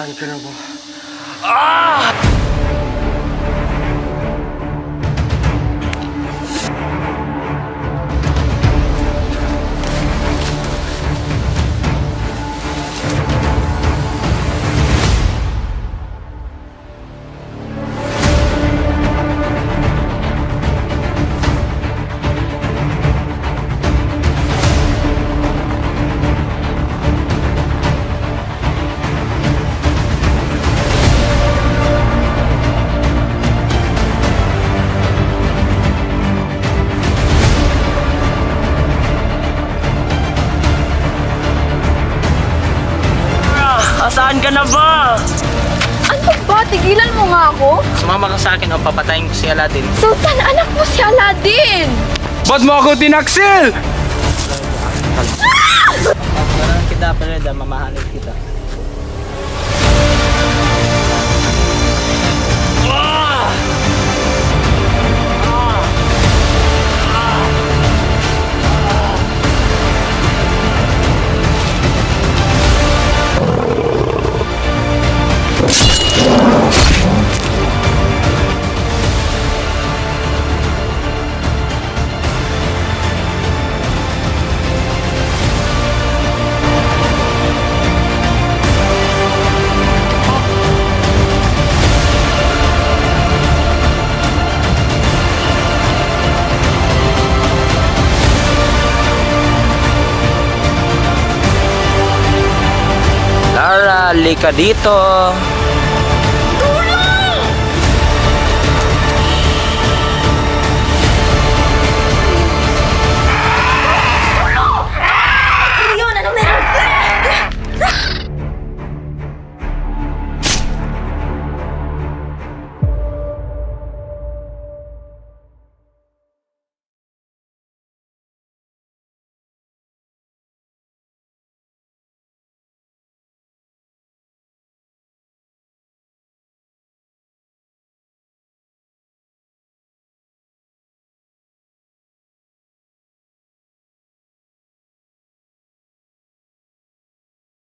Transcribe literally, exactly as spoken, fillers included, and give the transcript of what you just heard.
Nasaan ka na ba? Ah! Saan ka na ba? Ano ba? Tigilan mo nga ako? Sumama ka sa akin o papatayin ko si Aladdin. Sultan, anak mo si Aladdin! Ba't mo ako tinaksil? Ah! Pagkaroon kita, Pereda, mamahalin kita. Lara, lika dito.